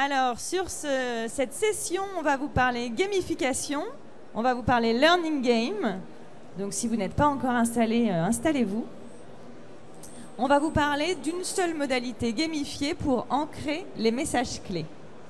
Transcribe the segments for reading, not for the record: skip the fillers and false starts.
Alors, sur cette session, on va vous parler gamification, on va vous parler learning game. Donc, si vous n'êtes pas encore installé, installez-vous. On va vous parler d'une seule modalité gamifiée pour ancrer les messages clés.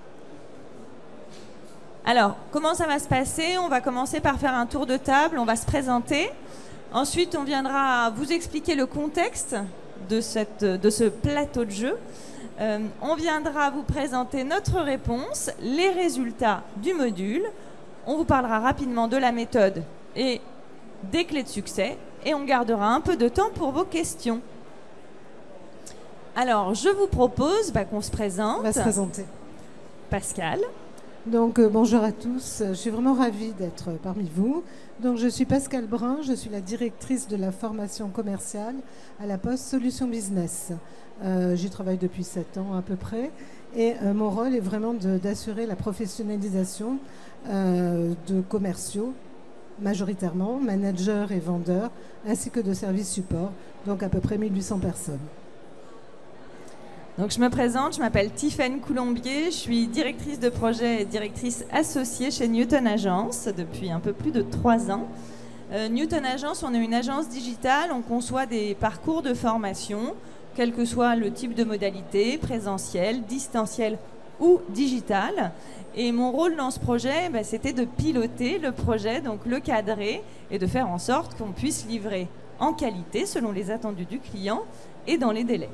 Alors, comment ça va se passer? On va commencer par faire un tour de table, on va se présenter. Ensuite, on viendra vous expliquer le contexte de ce plateau de jeu. On viendra vous présenter notre réponse, les résultats du module. On vous parlera rapidement de la méthode et des clés de succès. Et on gardera un peu de temps pour vos questions. Alors, je vous propose qu'on se présente. On va se présenter. Pascal. Donc, bonjour à tous. Je suis vraiment ravie d'être parmi vous. Donc, je suis Pascal Brun. Je suis la directrice de la formation commerciale à la Poste Solutions Business. J'y travaille depuis 7 ans à peu près. Et mon rôle est vraiment d'assurer la professionnalisation de commerciaux, majoritairement, managers et vendeurs, ainsi que de services support. Donc, à peu près 1800 personnes. Donc je me présente, je m'appelle Tiffaine Coulombier, je suis directrice de projet et directrice associée chez Newton Agence depuis un peu plus de 3 ans. Newton Agence, on est une agence digitale, on conçoit des parcours de formation, quel que soit le type de modalité, présentiel, distanciel ou digital. Et mon rôle dans ce projet, c'était de piloter le projet, donc le cadrer et de faire en sorte qu'on puisse livrer en qualité selon les attendus du client et dans les délais.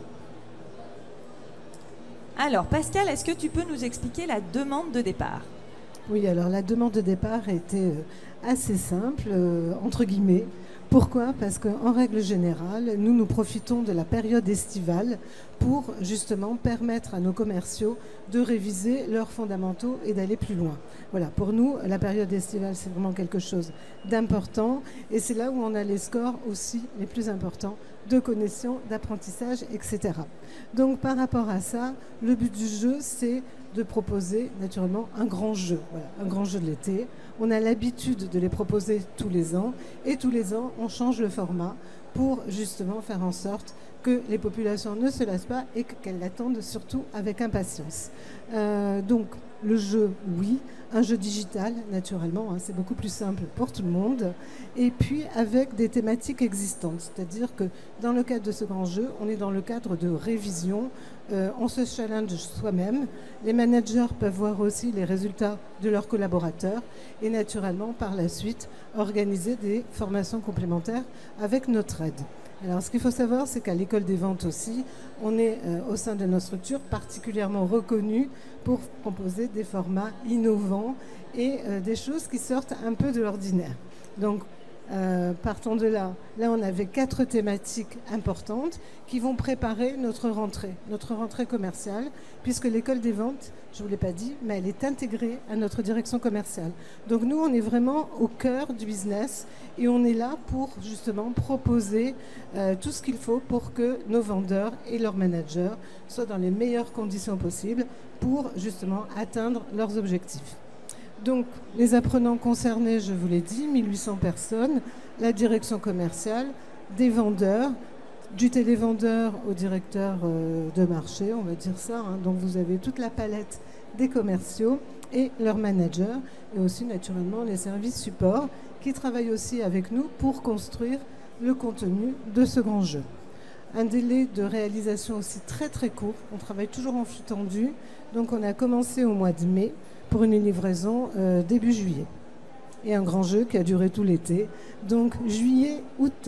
Alors, Pascal, est-ce que tu peux nous expliquer la demande de départ? Oui, alors la demande de départ était assez simple, entre guillemets. Pourquoi? Parce qu'en règle générale, nous profitons de la période estivale pour justement permettre à nos commerciaux de réviser leurs fondamentaux et d'aller plus loin. Voilà, pour nous, la période estivale, c'est vraiment quelque chose d'important et c'est là où on a les scores aussi les plus importants de connexion, d'apprentissage, etc. Donc par rapport à ça, le but du jeu, c'est de proposer naturellement un grand jeu, voilà, un grand jeu de l'été. On a l'habitude de les proposer tous les ans et tous les ans, on change le format pour justement faire en sorte que les populations ne se lassent pas et qu'elles l'attendent surtout avec impatience. Donc le jeu, oui, un jeu digital naturellement, c'est beaucoup plus simple pour tout le monde, et puis avec des thématiques existantes, c'est-à-dire que dans le cadre de ce grand jeu, on est dans le cadre de révision, on se challenge soi-même, les managers peuvent voir aussi les résultats de leurs collaborateurs et naturellement par la suite organiser des formations complémentaires avec notre aide. Alors, ce qu'il faut savoir, c'est qu'à l'école des ventes aussi, on est au sein de notre structure particulièrement reconnu pour proposer des formats innovants et des choses qui sortent un peu de l'ordinaire. Donc, partons de là. Là, on avait 4 thématiques importantes qui vont préparer notre rentrée commerciale, puisque l'école des ventes, je ne vous l'ai pas dit, mais elle est intégrée à notre direction commerciale. Donc nous, on est vraiment au cœur du business et on est là pour justement proposer tout ce qu'il faut pour que nos vendeurs et leurs managers soient dans les meilleures conditions possibles pour justement atteindre leurs objectifs. Donc, les apprenants concernés, je vous l'ai dit, 1800 personnes, la direction commerciale, des vendeurs, du télévendeur au directeur de marché, on va dire ça. Donc, vous avez toute la palette des commerciaux et leurs managers, et aussi naturellement les services support qui travaillent aussi avec nous pour construire le contenu de ce grand jeu. Un délai de réalisation aussi très très court, on travaille toujours en flux tendu, donc on a commencé au mois de mai, pour une livraison début juillet. Et un grand jeu qui a duré tout l'été, donc juillet-août.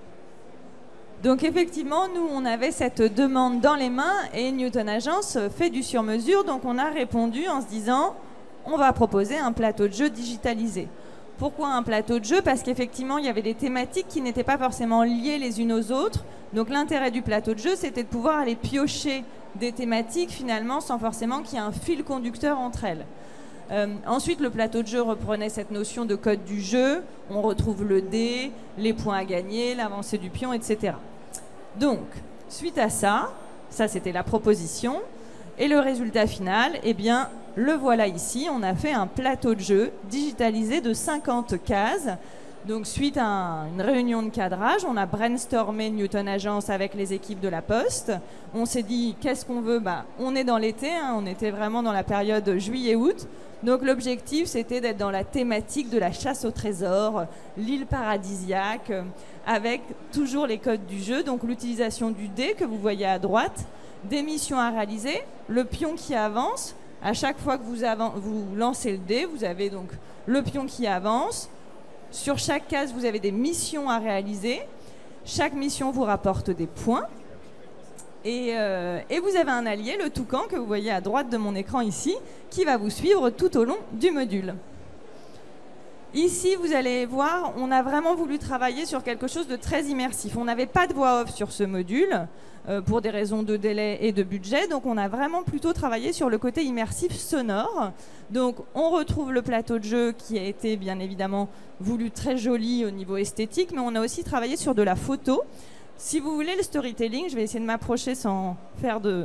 Donc effectivement, nous, on avait cette demande dans les mains et Newton Agence fait du sur-mesure, donc on a répondu en se disant on va proposer un plateau de jeu digitalisé. Pourquoi un plateau de jeu? Parce qu'effectivement, il y avait des thématiques qui n'étaient pas forcément liées les unes aux autres. Donc l'intérêt du plateau de jeu, c'était de pouvoir aller piocher des thématiques finalement sans forcément qu'il y ait un fil conducteur entre elles. Ensuite, le plateau de jeu reprenait cette notion de code du jeu. On retrouve le dé, les points à gagner, l'avancée du pion, etc. Donc, suite à ça c'était la proposition. Et le résultat final, eh bien, le voilà ici. On a fait un plateau de jeu digitalisé de 50 cases Donc suite à une réunion de cadrage, on a brainstormé Newton Agence avec les équipes de la Poste. On s'est dit qu'est-ce qu'on veut, on est dans l'été, hein, on était vraiment dans la période juillet-août. Donc l'objectif c'était d'être dans la thématique de la chasse au trésor, l'île paradisiaque, avec toujours les codes du jeu, donc l'utilisation du dé que vous voyez à droite, des missions à réaliser, le pion qui avance. À chaque fois que vous lancez le dé, vous avez donc le pion qui avance. Sur chaque case, vous avez des missions à réaliser. Chaque mission vous rapporte des points. Et vous avez un allié, le toucan, que vous voyez à droite de mon écran ici, qui va vous suivre tout au long du module. Ici, vous allez voir, on a vraiment voulu travailler sur quelque chose de très immersif. On n'avait pas de voix off sur ce module, pour des raisons de délai et de budget. Donc, on a vraiment plutôt travaillé sur le côté immersif sonore. Donc, on retrouve le plateau de jeu qui a été, bien évidemment, voulu très joli au niveau esthétique, mais on a aussi travaillé sur de la photo. Si vous voulez le storytelling, je vais essayer de m'approcher sans faire de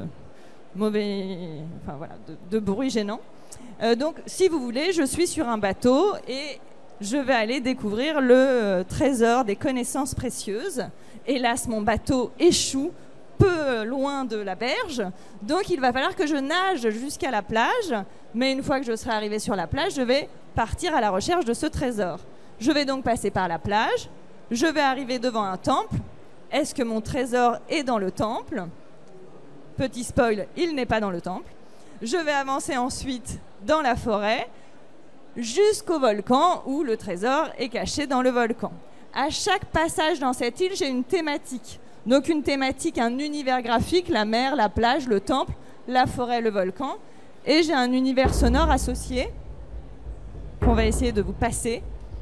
de bruit gênant. Donc, si vous voulez, je suis sur un bateau et je vais aller découvrir le trésor des connaissances précieuses. Hélas, mon bateau échoue peu loin de la berge, donc il va falloir que je nage jusqu'à la plage, mais une fois que je serai arrivé sur la plage, je vais partir à la recherche de ce trésor. Je vais donc passer par la plage, je vais arriver devant un temple. Est-ce que mon trésor est dans le temple? Petit spoil, il n'est pas dans le temple. Je vais avancer ensuite dans la forêt jusqu'au volcan où le trésor est caché dans le volcan. À chaque passage dans cette île, j'ai une thématique. Donc une thématique, un univers graphique, la mer, la plage, le temple, la forêt, le volcan. Et j'ai un univers sonore associé qu'on va essayer de vous passer.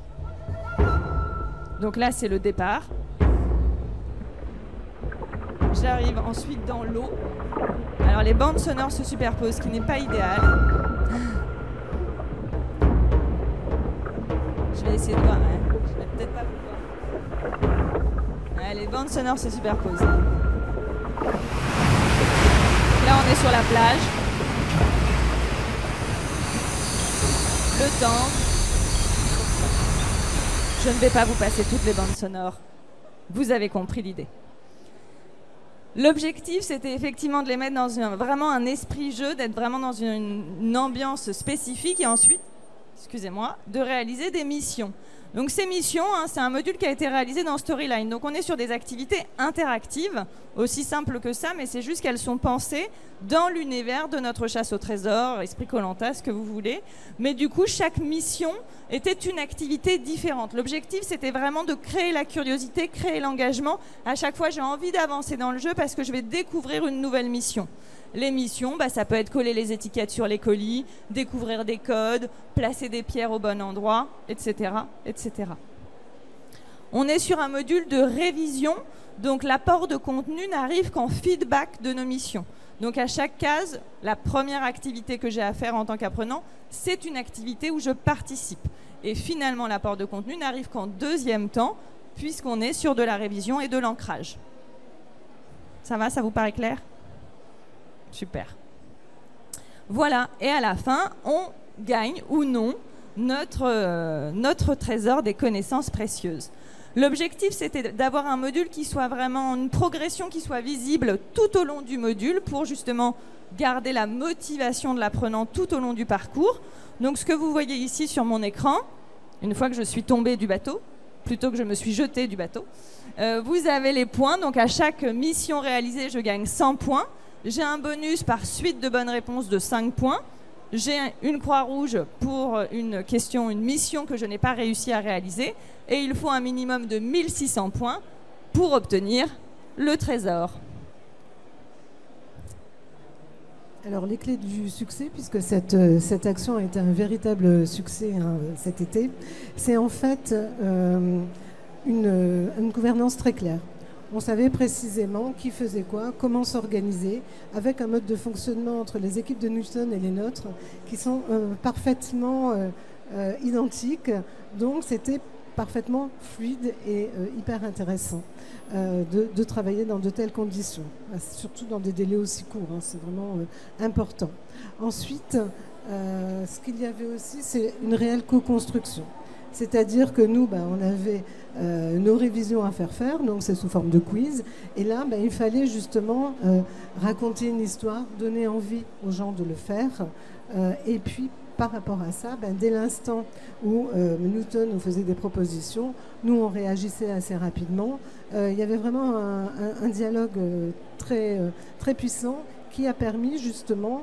Donc là, c'est le départ. J'arrive ensuite dans l'eau. Alors les bandes sonores se superposent, ce qui n'est pas idéal. Je vais essayer de voir. Je vais peut-être pas pouvoir. Les bandes sonores se superposent. Là, on est sur la plage. Le temps. Je ne vais pas vous passer toutes les bandes sonores. Vous avez compris l'idée. L'objectif, c'était effectivement de les mettre dans vraiment un esprit jeu, d'être vraiment dans une ambiance spécifique et ensuite, excusez-moi, de réaliser des missions. Donc ces missions, c'est un module qui a été réalisé dans Storyline. Donc on est sur des activités interactives, aussi simples que ça, mais c'est juste qu'elles sont pensées dans l'univers de notre chasse au trésor, esprit Koh-Lanta, ce que vous voulez. Mais du coup, chaque mission était une activité différente. L'objectif, c'était vraiment de créer la curiosité, créer l'engagement. À chaque fois, j'ai envie d'avancer dans le jeu parce que je vais découvrir une nouvelle mission. Les missions, ça peut être coller les étiquettes sur les colis, découvrir des codes, placer des pierres au bon endroit, etc., etc. On est sur un module de révision, donc l'apport de contenu n'arrive qu'en feedback de nos missions. Donc à chaque case, la première activité que j'ai à faire en tant qu'apprenant, c'est une activité où je participe. Et finalement, l'apport de contenu n'arrive qu'en deuxième temps, puisqu'on est sur de la révision et de l'ancrage. Ça va, ça vous paraît clair ? Super. Voilà, et à la fin, on gagne ou non notre trésor des connaissances précieuses. L'objectif, c'était d'avoir un module qui soit vraiment une progression qui soit visible tout au long du module pour justement garder la motivation de l'apprenant tout au long du parcours. Donc ce que vous voyez ici sur mon écran, une fois que je suis tombée du bateau, plutôt que je me suis jetée du bateau, vous avez les points. Donc à chaque mission réalisée, je gagne 100 points. J'ai un bonus par suite de bonnes réponses de 5 points. J'ai une croix rouge pour une mission que je n'ai pas réussi à réaliser. Et il faut un minimum de 1600 points pour obtenir le trésor. Alors les clés du succès, puisque cette action a été un véritable succès cet été, c'est en fait une gouvernance très claire. On savait précisément qui faisait quoi, comment s'organiser, avec un mode de fonctionnement entre les équipes de Newton et les nôtres qui sont parfaitement identiques. Donc c'était parfaitement fluide et hyper intéressant de travailler dans de telles conditions, surtout dans des délais aussi courts, c'est vraiment important. Ensuite, ce qu'il y avait aussi, c'est une réelle co-construction. C'est-à-dire que nous, on avait nos révisions à faire, donc c'est sous forme de quiz. Et là, il fallait justement raconter une histoire, donner envie aux gens de le faire. Et puis, par rapport à ça, dès l'instant où Newton nous faisait des propositions, nous, on réagissait assez rapidement. Il y avait vraiment un dialogue très, très puissant qui a permis justement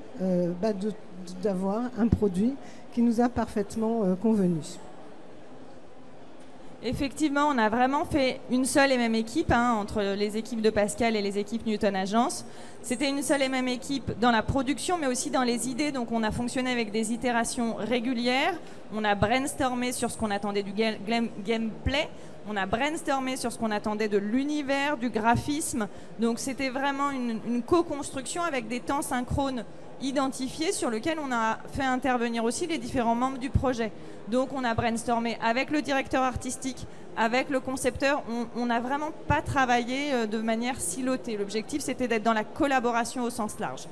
d'avoir un produit qui nous a parfaitement convenu. Effectivement, on a vraiment fait une seule et même équipe entre les équipes de Pascal et les équipes Newton Agence. C'était une seule et même équipe dans la production, mais aussi dans les idées. Donc, on a fonctionné avec des itérations régulières. On a brainstormé sur ce qu'on attendait du gameplay. On a brainstormé sur ce qu'on attendait de l'univers, du graphisme. Donc, c'était vraiment une co-construction avec des temps synchrones identifiés sur lequel on a fait intervenir aussi les différents membres du projet. Donc on a brainstormé avec le directeur artistique, avec le concepteur. On n'a vraiment pas travaillé de manière silotée. L'objectif, c'était d'être dans la collaboration au sens large.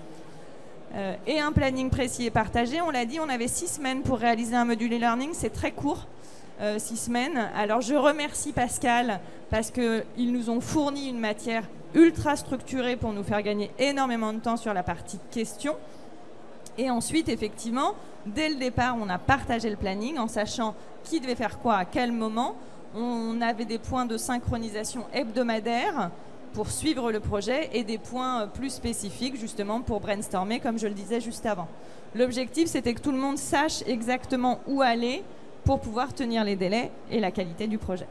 Et un planning précis et partagé. On l'a dit, on avait 6 semaines pour réaliser un module e-learning. C'est très court, 6 semaines. Alors je remercie Pascal parce qu'ils nous ont fourni une matière ultra structurée pour nous faire gagner énormément de temps sur la partie questions. Et ensuite, effectivement, dès le départ, on a partagé le planning en sachant qui devait faire quoi à quel moment. On avait des points de synchronisation hebdomadaires pour suivre le projet et des points plus spécifiques justement pour brainstormer, comme je le disais juste avant. L'objectif, c'était que tout le monde sache exactement où aller pour pouvoir tenir les délais et la qualité du projet.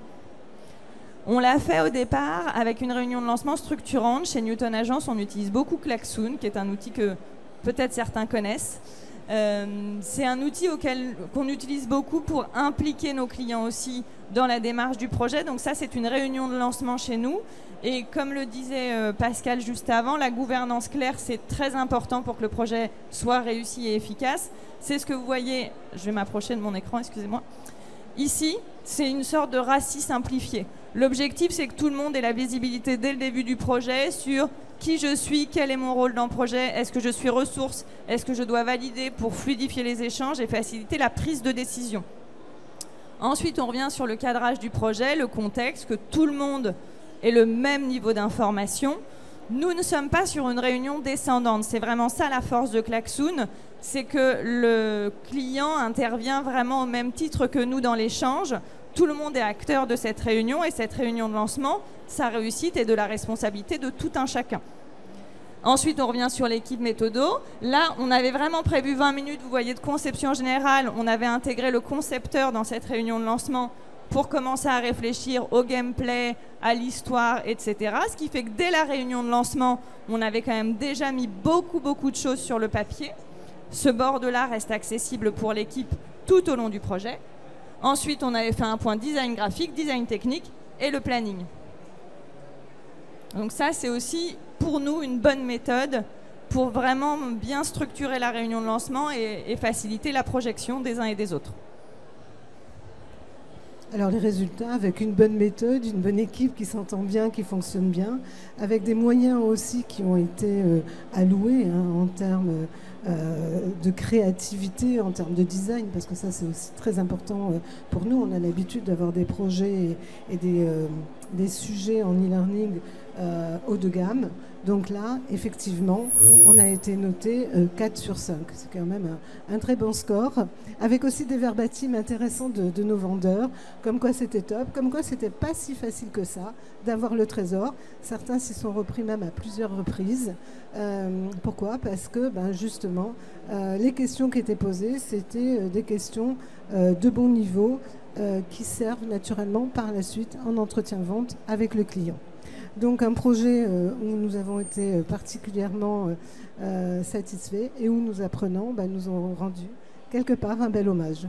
On l'a fait au départ avec une réunion de lancement structurante. Chez Newton Agence, on utilise beaucoup Klaxoon, qui est un outil que peut-être certains connaissent. C'est un outil qu'on utilise beaucoup pour impliquer nos clients aussi dans la démarche du projet. Donc ça, c'est une réunion de lancement chez nous. Et comme le disait Pascal juste avant, la gouvernance claire, c'est très important pour que le projet soit réussi et efficace. C'est ce que vous voyez, je vais m'approcher de mon écran, excusez-moi. Ici, c'est une sorte de RACI simplifié. L'objectif, c'est que tout le monde ait la visibilité dès le début du projet sur qui je suis, quel est mon rôle dans le projet, est-ce que je suis ressource, est-ce que je dois valider pour fluidifier les échanges et faciliter la prise de décision. Ensuite, on revient sur le cadrage du projet, le contexte, que tout le monde ait le même niveau d'information. Nous ne sommes pas sur une réunion descendante. C'est vraiment ça la force de Klaxoon, c'est que le client intervient vraiment au même titre que nous dans l'échange. Tout le monde est acteur de cette réunion et cette réunion de lancement, sa réussite est de la responsabilité de tout un chacun. Ensuite, on revient sur l'équipe méthodo. Là, on avait vraiment prévu 20 minutes, vous voyez, de conception générale. On avait intégré le concepteur dans cette réunion de lancement pour commencer à réfléchir au gameplay, à l'histoire, etc. Ce qui fait que dès la réunion de lancement, on avait quand même déjà mis beaucoup de choses sur le papier. Ce board-là reste accessible pour l'équipe tout au long du projet. Ensuite, on avait fait un point design graphique, design technique et le planning. Donc ça, c'est aussi pour nous une bonne méthode pour vraiment bien structurer la réunion de lancement et faciliter la projection des uns et des autres. Alors les résultats, avec une bonne méthode, une bonne équipe qui s'entend bien, qui fonctionne bien, avec des moyens aussi qui ont été alloués en termes de créativité, en termes de design, parce que ça c'est aussi très important pour nous. On a l'habitude d'avoir des projets et des sujets en e-learning haut de gamme. Donc là, effectivement, on a été noté 4 sur 5. C'est quand même un très bon score, avec aussi des verbatims intéressants de nos vendeurs, comme quoi c'était top, comme quoi c'était pas si facile que ça d'avoir le trésor. Certains s'y sont repris même à plusieurs reprises. Pourquoi ? Parce que justement, les questions qui étaient posées, c'était des questions de bon niveau qui servent naturellement par la suite en entretien-vente avec le client. Donc un projet où nous avons été particulièrement satisfaits et où nos apprenants nous ont rendu quelque part un bel hommage.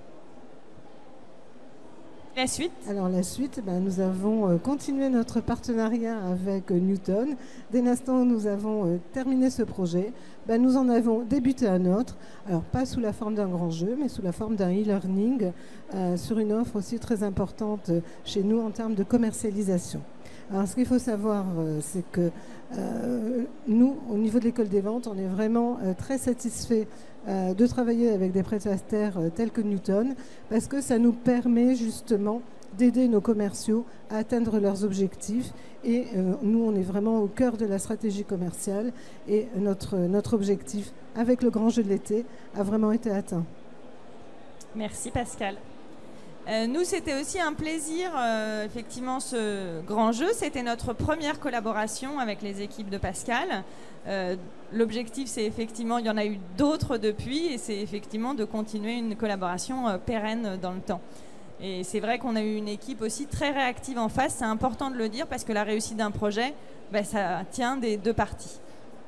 La suite ? Alors la suite, nous avons continué notre partenariat avec Newton. Dès l'instant où nous avons terminé ce projet, nous en avons débuté un autre. Alors pas sous la forme d'un grand jeu, mais sous la forme d'un e-learning sur une offre aussi très importante chez nous en termes de commercialisation. Alors, ce qu'il faut savoir, c'est que nous, au niveau de l'école des ventes, on est vraiment très satisfait de travailler avec des prestataires tels que Newton, parce que ça nous permet justement d'aider nos commerciaux à atteindre leurs objectifs. Et nous, on est vraiment au cœur de la stratégie commerciale. Et notre objectif, avec le grand jeu de l'été, a vraiment été atteint. Merci Pascal. Nous, c'était aussi un plaisir, effectivement, ce grand jeu. C'était notre première collaboration avec les équipes de Pascal. L'objectif, c'est effectivement, il y en a eu d'autres depuis, et c'est effectivement de continuer une collaboration pérenne dans le temps. Et c'est vrai qu'on a eu une équipe aussi très réactive en face. C'est important de le dire parce que la réussite d'un projet, ça tient des deux parties.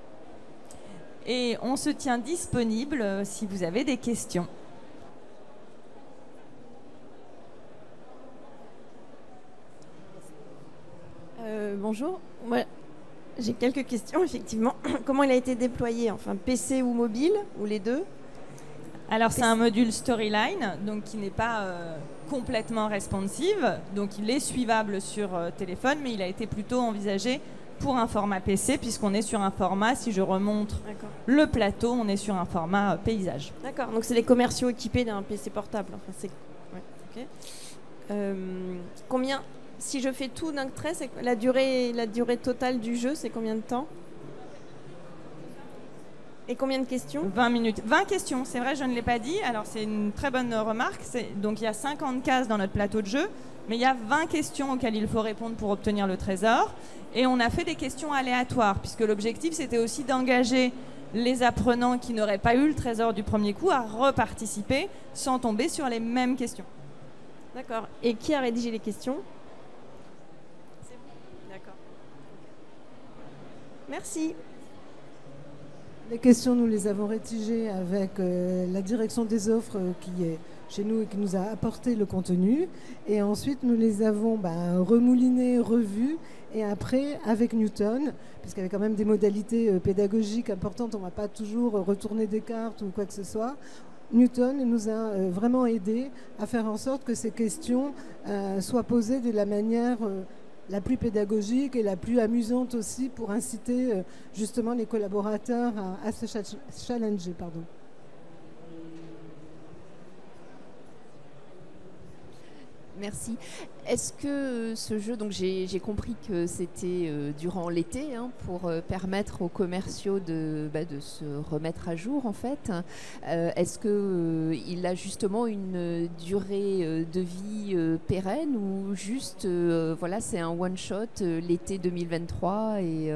Et on se tient disponible si vous avez des questions. Bonjour, moi j'ai quelques questions effectivement. Comment il a été déployé, enfin PC ou mobile, ou les deux? Alors c'est un module Storyline, donc qui n'est pas complètement responsive, donc il est suivable sur téléphone, mais il a été plutôt envisagé pour un format PC, puisqu'on est sur un format, si je remonte le plateau, on est sur un format paysage. D'accord, donc c'est les commerciaux équipés d'un PC portable. Enfin, c'est... Ouais, okay. Combien, si je fais tout d'un trait, c'est la durée totale du jeu, c'est combien de temps? Et combien de questions? 20 minutes. 20 questions, c'est vrai, je ne l'ai pas dit. Alors, c'est une très bonne remarque. Donc, il y a 50 cases dans notre plateau de jeu, mais il y a 20 questions auxquelles il faut répondre pour obtenir le trésor. Et on a fait des questions aléatoires, puisque l'objectif, c'était aussi d'engager les apprenants qui n'auraient pas eu le trésor du premier coup à reparticiper sans tomber sur les mêmes questions. D'accord. Et qui a rédigé les questions? C'est vous. D'accord. Merci. Les questions, nous les avons rédigées avec la direction des offres qui est chez nous et qui nous a apporté le contenu. Et ensuite, nous les avons remoulinées, revues. Et après, avec Newton, puisqu'il y avait quand même des modalités pédagogiques importantes, on ne va pas toujours retourner des cartes ou quoi que ce soit. Newton nous a vraiment aidés à faire en sorte que ces questions soient posées de la manière la plus pédagogique et la plus amusante aussi pour inciter justement les collaborateurs à se challenger. Pardon. Merci. Est-ce que ce jeu, donc j'ai compris que c'était durant l'été pour permettre aux commerciaux de se remettre à jour en fait. Est-ce qu'il a justement une durée de vie pérenne ou juste voilà, c'est un one shot l'été 2023 et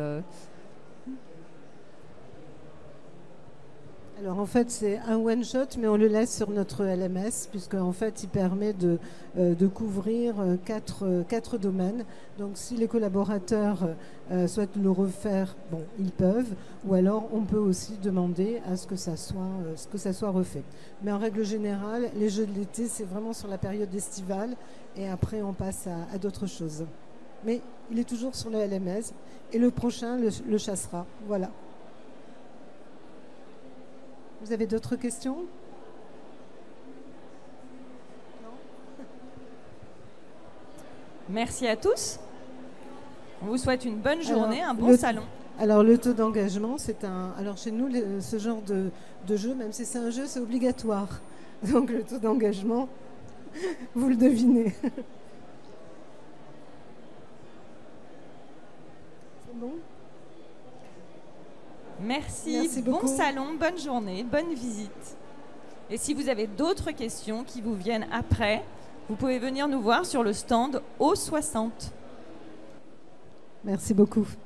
Alors en fait c'est un one shot mais on le laisse sur notre LMS puisque en fait il permet de couvrir quatre domaines. Donc si les collaborateurs souhaitent le refaire, bon ils peuvent, ou alors on peut aussi demander à ce que ça soit refait. Mais en règle générale les jeux de l'été c'est vraiment sur la période estivale et après on passe à d'autres choses. Mais il est toujours sur le LMS et le prochain le chassera. Voilà. Vous avez d'autres questions? Non? Merci à tous. On vous souhaite une bonne journée, un bon salon. Alors le taux d'engagement, c'est un... Alors chez nous, ce genre de jeu, même si c'est un jeu, c'est obligatoire. Donc le taux d'engagement, vous le devinez. C'est bon? Merci beaucoup. Bon salon, bonne journée, bonne visite. Et si vous avez d'autres questions qui vous viennent après, vous pouvez venir nous voir sur le stand O60. Merci beaucoup.